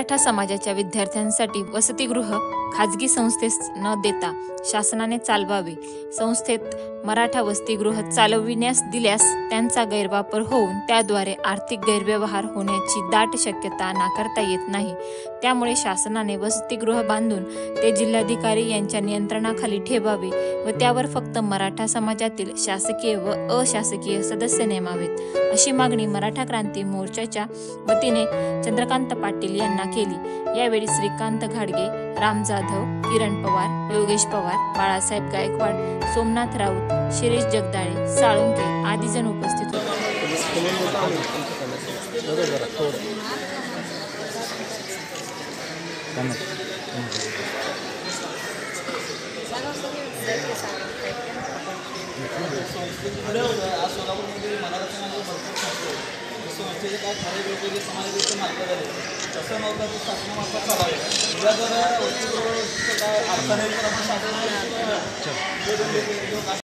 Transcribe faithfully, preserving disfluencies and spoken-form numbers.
मराठा समाजाच्या विद्यार्थ्यांसाठी वसतिगृह खाजगी संस्थेस न देता शासनाने चालवावे। संस्थेत मराठा वसतिगृह चालविण्यास दिल्यास त्यांचा गैरवापर होऊन त्याद्वारे आर्थिक गैरव्यवहार होण्याची दाट शक्यता नाकारता येत नाही। त्यामुळे शासनाने वसतिगृह बांधून ते जिल्हाधिकारी यांच्या नियंत्रणाखाली ठेवावे व त्यावर फक्त मराठा समाजातील शासकीय व अशासकीय सदस्य नेमावेत, अशी मागणी मराठा क्रांती मोर्चाच्या वतीने चंद्रकांत पाटील यांना केली। यावेळी श्रीकांत घाडगे, राम जाधव, किरण पवार, योगेश पवार, बाळासाहेब गायकवाड, सोमनाथ राऊत, शिरीष जगदाळे, साळुंके आदी जण उपस्थित होते। संस्थेचे काय खरे वेगवेगळे समाजाचे मार्ग झाले तसं नव्हतं ते शासनामार्फत चालावे। उद्या जर काय अर्थ नाही तर आपण शासनाला